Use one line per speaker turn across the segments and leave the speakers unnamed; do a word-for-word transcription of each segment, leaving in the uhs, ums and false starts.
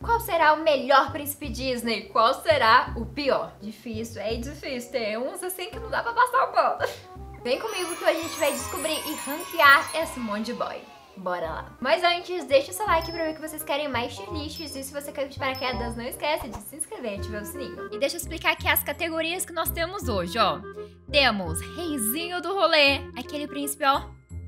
Qual será o melhor príncipe Disney? Qual será o pior? Difícil, é difícil. Tem uns assim que não dá pra passar o pano. Vem comigo que hoje a gente vai descobrir e ranquear esse monte de boy. Bora lá. Mas antes, deixa o seu like pra ver que vocês querem mais tier lists. E se você caiu de paraquedas, não esquece de se inscrever e ativar o sininho. E deixa eu explicar aqui as categorias que nós temos hoje, ó. Temos reizinho do rolê, aquele príncipe, ó,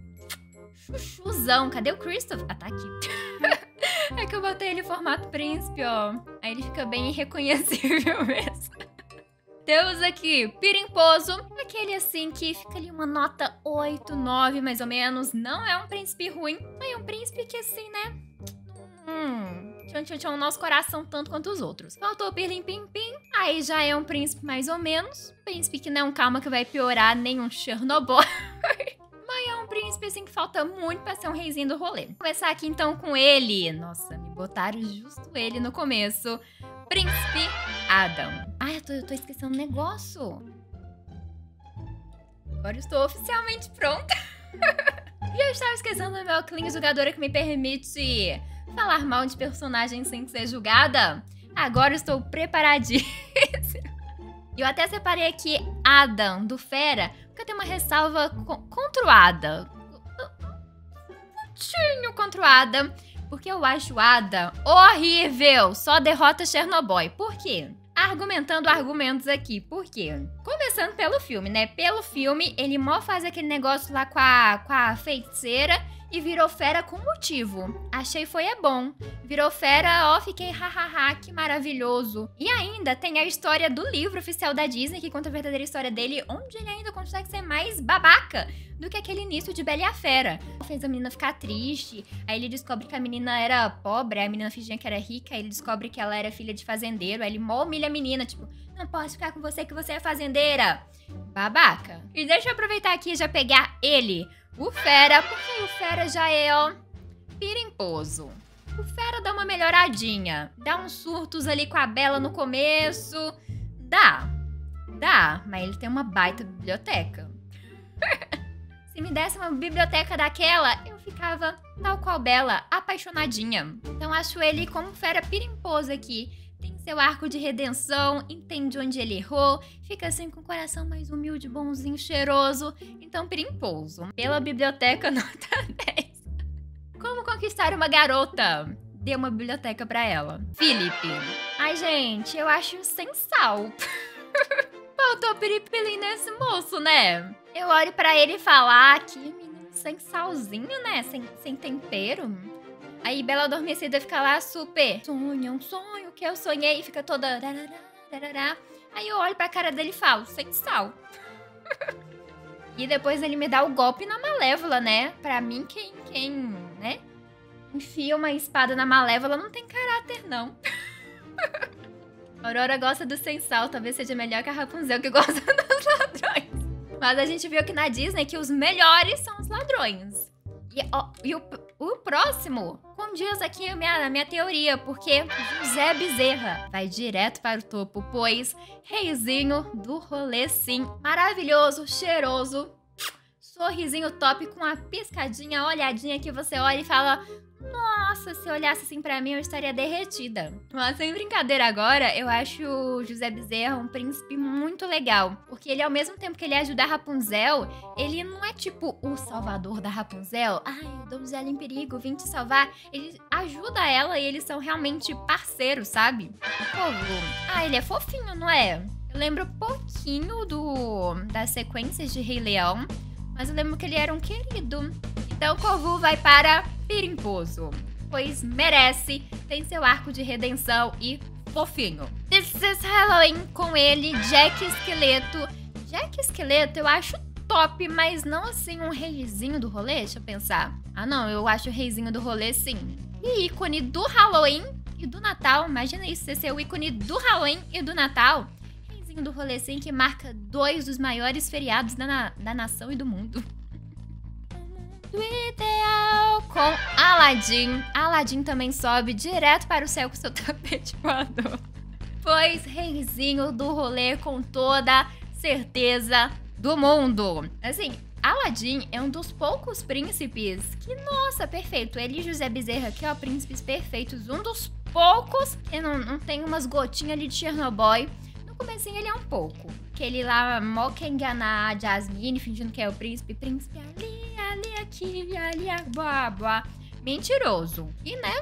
chuchuzão. Cadê o Christopher? Ah, tá aqui. É que eu botei ele em formato príncipe, ó. Aí ele fica bem irreconhecível mesmo. Temos aqui Pirimposo, aquele assim que fica ali uma nota oito, nove mais ou menos. Não é um príncipe ruim, mas é um príncipe que assim, né? Hum, tchau, tchau, tchau, o nosso coração tanto quanto os outros. Faltou o Pirlim Pim Pim, aí já é um príncipe mais ou menos. Príncipe que não, calma que vai piorar, nem um Chernobyl. Mas é um príncipe assim que falta muito pra ser um reizinho do rolê. Vou começar aqui então com ele. Nossa, me botaram justo ele no começo. Príncipe Adam. Ai, eu tô, eu tô esquecendo um negócio. Agora eu estou oficialmente pronta. Já estava esquecendo do meu clean jogadora que me permite falar mal de personagens sem ser julgada. Agora eu estou preparadíssima. E eu até separei aqui Adam, do Fera, porque eu tenho uma ressalva co contra o Adam. Um pouquinho contra o Adam. Porque eu acho o Adam horrível. Só derrota Chernobyl. Por quê? Argumentando argumentos aqui. Por quê? Começando pelo filme, né? Pelo filme, ele mó faz aquele negócio lá com a, com a feiticeira e virou fera com motivo. Achei foi é bom. Virou fera, ó, fiquei hahaha, que maravilhoso. E ainda tem a história do livro oficial da Disney, que conta a verdadeira história dele, onde ele ainda consegue ser mais babaca do que aquele início de Bela e a Fera. Fez a menina ficar triste, aí ele descobre que a menina era pobre, aí a menina fingia que era rica, aí ele descobre que ela era filha de fazendeiro, aí ele mó humilha a menina, tipo, não posso ficar com você que você é fazendeira. Babaca. E deixa eu aproveitar aqui e já pegar ele, o Fera, porque o Fera já é, ó, pirimposo. O Fera dá uma melhoradinha, dá uns surtos ali com a Bela no começo, dá, dá, mas ele tem uma baita biblioteca. Se me desse uma biblioteca daquela, eu ficava, tal qual Bela, apaixonadinha. Então acho ele como Fera pirimposo aqui. Tem seu arco de redenção, entende onde ele errou, fica assim com o coração mais humilde, bonzinho, cheiroso. Então pirimposo. Pela biblioteca, nota dez. Como conquistar uma garota? Dê uma biblioteca pra ela. Felipe. Ai, gente, eu acho sem sal. Faltou piripilim nesse moço, né? Eu olho pra ele e falo, ah, que menino sem salzinho, né? Sem, sem tempero. Aí Bela Adormecida fica lá super, sonho, um sonho que eu sonhei, e fica toda... Aí eu olho pra cara dele e falo, sem sal. E depois ele me dá o golpe na Malévola, né? Pra mim, quem, quem, né? Enfia uma espada na Malévola não tem caráter, não. Aurora gosta do sem sal, talvez seja melhor que a Rapunzel, que gosta dos ladrões. Mas a gente viu aqui na Disney que os melhores são os ladrões. E, ó, e o, o próximo condiz aqui a minha, a minha teoria, porque José Bezerra vai direto para o topo, pois reizinho do rolê, sim. Maravilhoso, cheiroso, sorrisinho top com a piscadinha, olhadinha que você olha e fala... Nossa, se olhasse assim pra mim, eu estaria derretida. Mas sem brincadeira agora, eu acho o José Bezerra um príncipe muito legal. Porque ele, ao mesmo tempo que ele ajuda a Rapunzel, ele não é tipo o salvador da Rapunzel. Ai, donzela em perigo, vim te salvar. Ele ajuda ela e eles são realmente parceiros, sabe? Povo. Ah, ele é fofinho, não é? Eu lembro pouquinho do das sequências de Rei Leão, mas eu lembro que ele era um querido. Então o Corvu vai para pirimposo, pois merece, tem seu arco de redenção e fofinho. This is Halloween com ele, Jack Esqueleto. Jack Esqueleto eu acho top, mas não assim um reizinho do rolê, deixa eu pensar. Ah não, eu acho o reizinho do rolê sim. E ícone do Halloween e do Natal, imagina isso, você ser o ícone do Halloween e do Natal. Reizinho do rolê sim, que marca dois dos maiores feriados da, na da nação e do mundo. Do ideal com Aladdin. Aladdin também sobe direto para o céu com seu tapete voador. Pois reizinho do rolê com toda certeza do mundo. Assim, Aladdin é um dos poucos príncipes que, nossa, perfeito. Ele e José Bezerra, que ó, príncipes perfeitos. Um dos poucos, e não, não tem umas gotinhas ali de Chernobyl. No comecinho ele é um pouco. Que ele lá mó quer enganar a Jasmine, fingindo que é o príncipe. Príncipe ali, ali, aqui, ali, blá, blá. Mentiroso. E, né?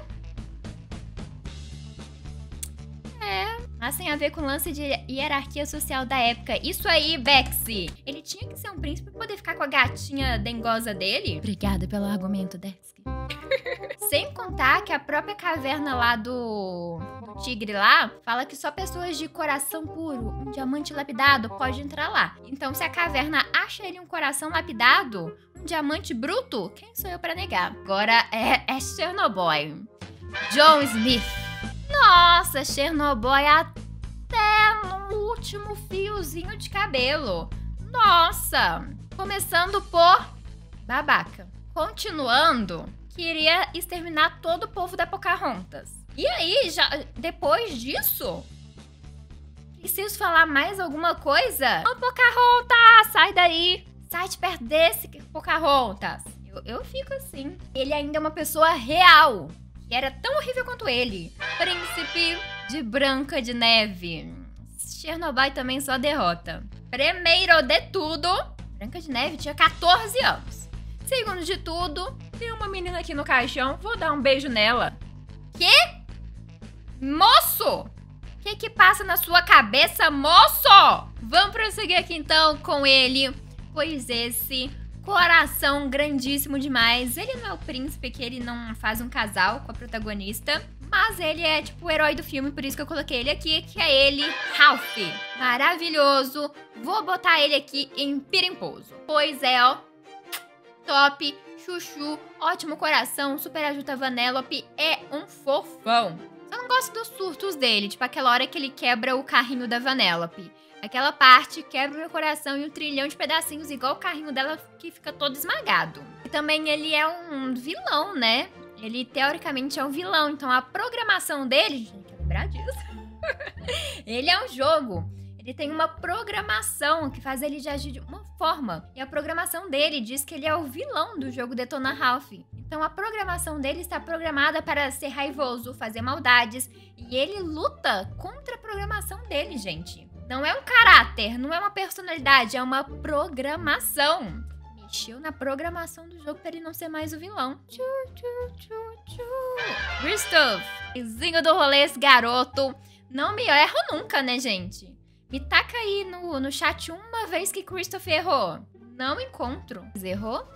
É, mas tem a ver com o lance de hierarquia social da época. Isso aí, Bexy. Ele tinha que ser um príncipe pra poder ficar com a gatinha dengosa dele. Obrigada pelo argumento, Bexy. Sem contar que a própria caverna lá do, do tigre lá fala que só pessoas de coração puro, um diamante lapidado, pode entrar lá. Então, se a caverna acha ele um coração lapidado, um diamante bruto, quem sou eu pra negar? Agora é, é Chernobyl. John Smith. Nossa, Chernobyl até no último fiozinho de cabelo. Nossa! Começando por babaca. Continuando, queria exterminar todo o povo da Pocahontas. E aí, já depois disso, preciso falar mais alguma coisa? Ô, Pocahontas, sai daí! Sai de perto desse, Pocahontas. Eu, eu fico assim. Ele ainda é uma pessoa real. Que era tão horrível quanto ele. Príncipe de Branca de Neve. Chernobyl também só derrota. Primeiro de tudo, Branca de Neve tinha quatorze anos. Segundo de tudo, tem uma menina aqui no caixão, vou dar um beijo nela. Quê? Moço! O que que passa na sua cabeça, moço? Vamos prosseguir aqui então com ele, pois esse... coração grandíssimo demais. Ele não é o príncipe, que ele não faz um casal com a protagonista. Mas ele é tipo o herói do filme, por isso que eu coloquei ele aqui, que é ele, Ralph. Maravilhoso. Vou botar ele aqui em pirimposo. Pois é, ó. Top, chuchu, ótimo coração, super ajuda Vanellope, é um fofão. Só não gosto dos surtos dele, tipo aquela hora que ele quebra o carrinho da Vanellope. Aquela parte quebra o meu coração em um trilhão de pedacinhos, igual o carrinho dela que fica todo esmagado. E também ele é um vilão, né? Ele, teoricamente, é um vilão. Então, a programação dele... Gente, tem que lembrar disso. Ele é um jogo. Ele tem uma programação que faz ele de agir de uma forma. E a programação dele diz que ele é o vilão do jogo Detona Ralph. Então, a programação dele está programada para ser raivoso, fazer maldades. E ele luta contra a programação dele, gente. Não é um caráter, não é uma personalidade, é uma programação. Mexeu na programação do jogo para ele não ser mais o vilão. Tchu, tchu, tchu, tchu. Christoph, vizinho do rolê, esse garoto. Não me erro nunca, né, gente? Me taca aí no, no chat uma vez que Christoph errou. Não encontro. Errou?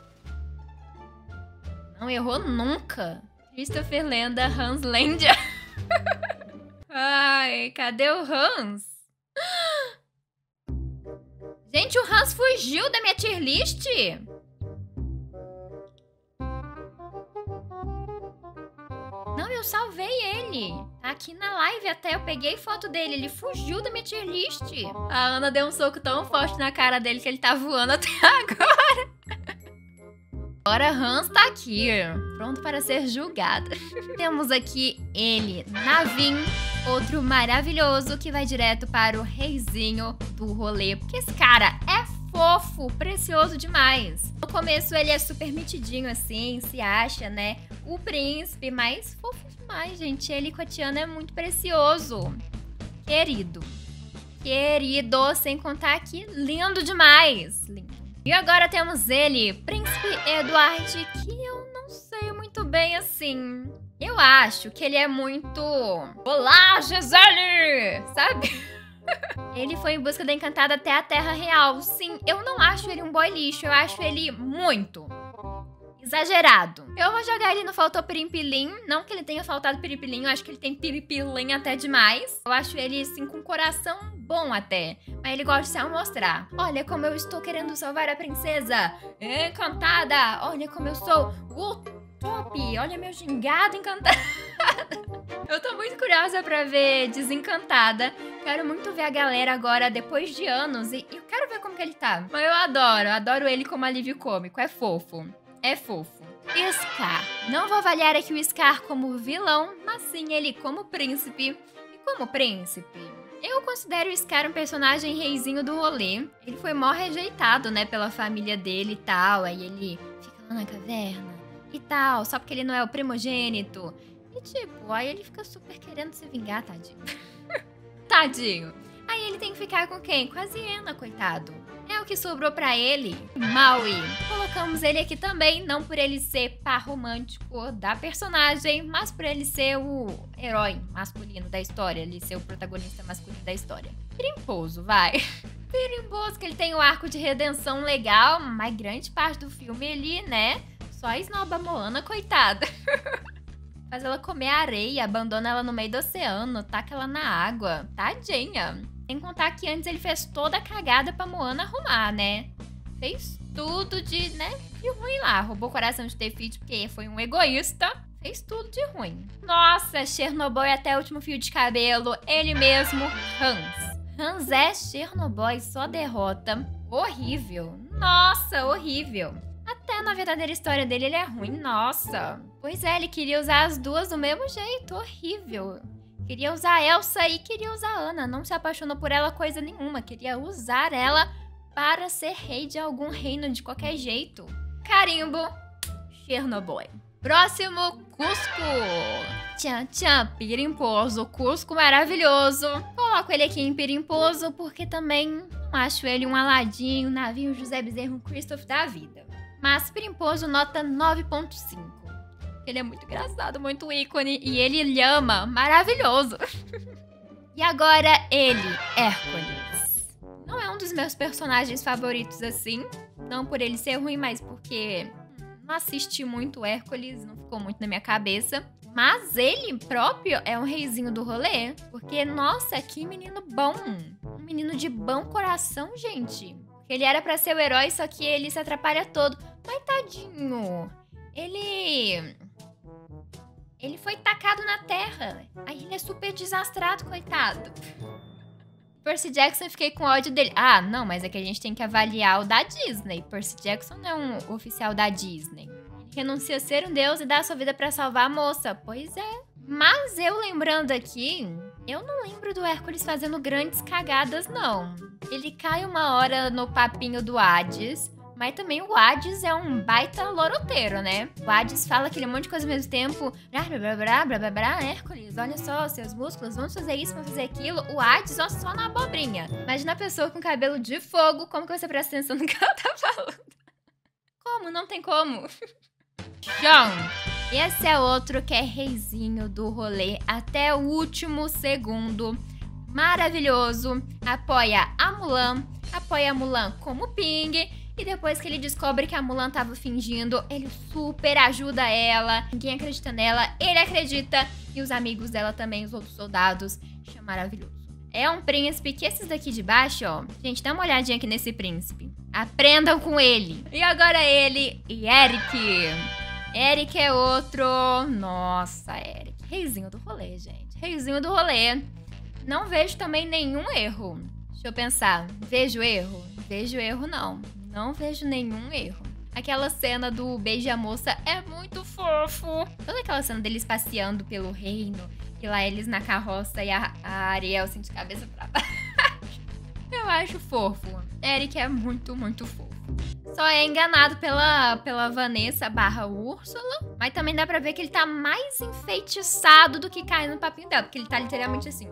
Não errou nunca. Christopher Lenda, Hans Lendia. Ai, cadê o Hans? Gente, o Hans fugiu da minha tier list. Não, eu salvei ele. Tá aqui na live até, eu peguei foto dele. Ele fugiu da minha tier list. A Ana deu um soco tão forte na cara dele que ele tá voando até agora. Agora Hans tá aqui, pronto para ser julgado. Temos aqui ele, Navin, outro maravilhoso que vai direto para o reizinho do rolê. Porque esse cara é fofo, precioso demais. No começo ele é super metidinho assim, se acha, né? O príncipe, mas fofo demais, gente. Ele com a Tiana é muito precioso. Querido. Querido, sem contar que lindo demais. Lindo. E agora temos ele, Príncipe Edward, que eu não sei muito bem assim. Eu acho que ele é muito... Olá, Gisele! Sabe? Ele foi em busca da Encantada até a Terra Real. Sim, eu não acho ele um boy lixo, eu acho ele muito exagerado. Eu vou jogar ele no Faltou Pirimpilim. Não que ele tenha faltado Pirimpilim, eu acho que ele tem Pirimpilim até demais. Eu acho ele, assim, com coração bom até. Mas ele gosta de se amostrar. Olha como eu estou querendo salvar a princesa Encantada. Olha como eu sou o top. Olha meu gingado encantado. Eu tô muito curiosa pra ver Desencantada. Quero muito ver a galera agora, depois de anos. E eu quero ver como que ele tá. Mas eu adoro, adoro ele como alívio cômico. É fofo. É fofo. Scar. Não vou avaliar aqui o Scar como vilão, mas sim ele como príncipe. E como príncipe, eu considero o Scar um personagem reizinho do rolê. Ele foi mó rejeitado, né, pela família dele e tal. Aí ele fica lá na caverna e tal, só porque ele não é o primogênito. E tipo, aí ele fica super querendo se vingar, tadinho. Tadinho. Aí ele tem que ficar com quem? Com a Sienna, coitado. É o que sobrou pra ele. Maui. Colocamos ele aqui também, não por ele ser par romântico da personagem, mas por ele ser o herói masculino da história, ele ser o protagonista masculino da história. Pirimposo, vai. Pirimposo, que ele tem um arco de redenção legal, mas grande parte do filme ele, né, só esnoba a Moana, coitada. Faz ela comer areia, abandona ela no meio do oceano, taca ela na água. Tadinha. Sem contar que antes ele fez toda a cagada pra Moana arrumar, né? Fez tudo de, né, de ruim lá. Roubou o coração de Tefiti porque foi um egoísta. Fez tudo de ruim. Nossa, Chernobyl até o último fio de cabelo. Ele mesmo, Hans. Hans é Chernobyl, só derrota. Horrível. Nossa, horrível. Até na verdadeira história dele ele é ruim, nossa. Pois é, ele queria usar as duas do mesmo jeito, horrível. Queria usar a Elsa e queria usar a Anna. Não se apaixonou por ela coisa nenhuma. Queria usar ela para ser rei de algum reino de qualquer jeito. Carimbo, Chernobyl. Próximo, Cusco. Tchan, tchan, Pirimposo. Cusco maravilhoso. Coloco ele aqui em Pirimposo porque também acho ele um aladinho, navio José Bezerro Christoph da vida. Mas Pirimposo nota nove ponto cinco. Ele é muito engraçado, muito ícone. E ele lhama, maravilhoso. E agora ele, Hércules. Não é um dos meus personagens favoritos assim. Não por ele ser ruim, mas porque não assisti muito Hércules, não ficou muito na minha cabeça. Mas ele próprio é um reizinho do rolê. Porque, nossa, que menino bom. Um menino de bom coração, gente. Ele era pra ser o herói, só que ele se atrapalha todo. Mas tadinho. Ele... Ele foi tacado na terra. Aí ele é super desastrado, coitado. Percy Jackson, eu fiquei com ódio dele. Ah, não, mas é que a gente tem que avaliar o da Disney. Percy Jackson não é um oficial da Disney. Ele renuncia a ser um deus e dá a sua vida pra salvar a moça. Pois é. Mas eu lembrando aqui, eu não lembro do Hércules fazendo grandes cagadas, não. Ele cai uma hora no papinho do Hades, mas também o Hades é um baita loroteiro, né? O Hades fala aquele monte de coisa ao mesmo tempo. Blá, blá, blá, blá, blá, blá, blá, Hércules, olha só, seus músculos, vamos fazer isso, vamos fazer aquilo. O Hades, ó, só na abobrinha. Imagina a pessoa com cabelo de fogo, como que você presta atenção no que ela tá falando? Como? Não tem como. John. Esse é outro que é reizinho do rolê até o último segundo. Maravilhoso. Apoia a Mulan. Apoia a Mulan como Ping. E depois que ele descobre que a Mulan tava fingindo, ele super ajuda ela. Ninguém acredita nela. Ele acredita. E os amigos dela também, os outros soldados. Isso é maravilhoso. É um príncipe que esses daqui de baixo, ó. Gente, dá uma olhadinha aqui nesse príncipe. Aprendam com ele. E agora ele e Eric. Eric é outro... Nossa, Eric. Reizinho do rolê, gente. Reizinho do rolê. Não vejo também nenhum erro. Deixa eu pensar. Vejo erro? Vejo erro, não. Não vejo nenhum erro. Aquela cena do beijo a moça é muito fofo. Toda aquela cena deles passeando pelo reino. E lá eles na carroça e a, a Ariel assim de cabeça pra baixo. Eu acho fofo. Eric é muito, muito fofo. Só é enganado pela, pela Vanessa barra Úrsula. Mas também dá pra ver que ele tá mais enfeitiçado do que cai no papinho dela. Porque ele tá literalmente assim.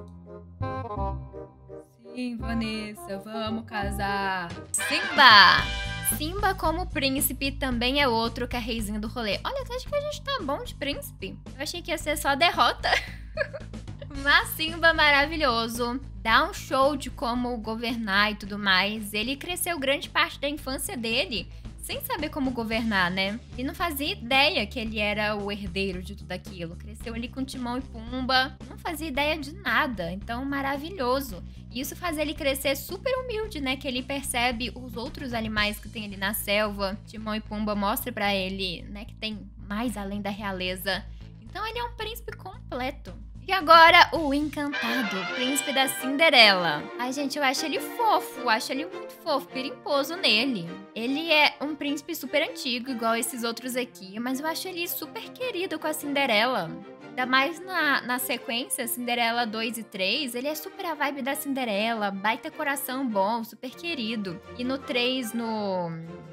Sim, Vanessa, vamos casar. Simba! Simba como príncipe também é outro que é reizinho do rolê. Olha, até acho que a gente tá bom de príncipe. Eu achei que ia ser só derrota. Mas Simba maravilhoso. Dá um show de como governar e tudo mais. Ele cresceu grande parte da infância dele sem saber como governar, né? E não fazia ideia que ele era o herdeiro de tudo aquilo. Cresceu ali com Timão e Pumba. Não fazia ideia de nada. Então, maravilhoso. E isso faz ele crescer super humilde, né? Que ele percebe os outros animais que tem ali na selva. Timão e Pumba mostra pra ele, né? Que tem mais além da realeza. Então, ele é um príncipe completo. E agora, o Encantado, o príncipe da Cinderela. Ai, gente, eu acho ele fofo, eu acho ele muito fofo, pirimposo nele. Ele é um príncipe super antigo, igual esses outros aqui, mas eu acho ele super querido com a Cinderela. Ainda mais na, na sequência, Cinderela dois e três, ele é super a vibe da Cinderela, baita coração bom, super querido. E no três, no...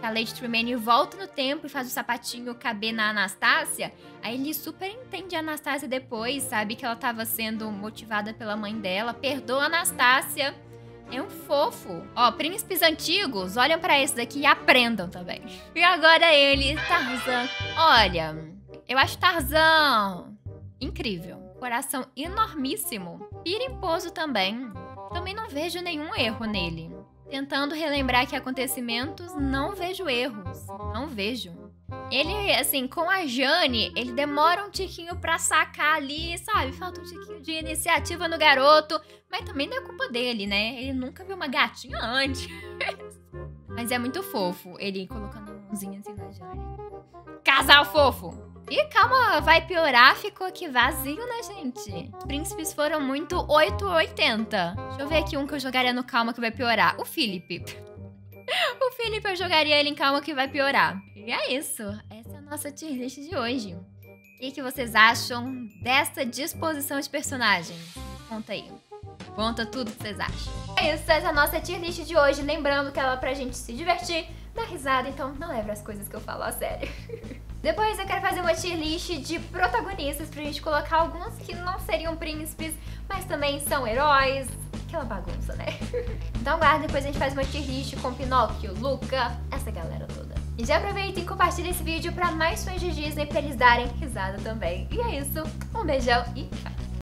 a Lady Tremaine volta no tempo e faz o sapatinho caber na Anastácia, aí ele super entende a Anastácia depois, sabe que ela tava sendo motivada pela mãe dela, perdoa a Anastácia. É um fofo. Ó, príncipes antigos, olham pra esse daqui e aprendam também. E agora ele, Tarzan. Olha, eu acho Tarzan incrível. Coração enormíssimo. Pirimposo também. Também não vejo nenhum erro nele. Tentando relembrar aqui acontecimentos, não vejo erros. Não vejo. Ele, assim, com a Jane, ele demora um tiquinho pra sacar ali, sabe? Falta um tiquinho de iniciativa no garoto. Mas também não é culpa dele, né? Ele nunca viu uma gatinha antes. Mas é muito fofo ele colocando a mãozinha assim na Jane. Casal fofo! E calma, vai piorar, ficou aqui vazio, né, gente? Os príncipes foram muito oito ou oitenta. Deixa eu ver aqui um que eu jogaria no calma que vai piorar. O Felipe. O Felipe, eu jogaria ele em calma que vai piorar. E é isso. Essa é a nossa tier list de hoje. O que, que vocês acham dessa disposição de personagens? Conta aí. Conta tudo que vocês acham. É isso, essa é a nossa tier list de hoje. Lembrando que ela é pra gente se divertir, dar risada, então não leve as coisas que eu falo a sério. Depois eu quero fazer uma tier list de protagonistas pra gente colocar alguns que não seriam príncipes, mas também são heróis. Aquela bagunça, né? Então aguarda, depois a gente faz uma tier list com Pinóquio, Luca, essa galera toda. E já aproveitem e compartilhem esse vídeo pra mais fãs de Disney pra eles darem risada também. E é isso, um beijão e tchau!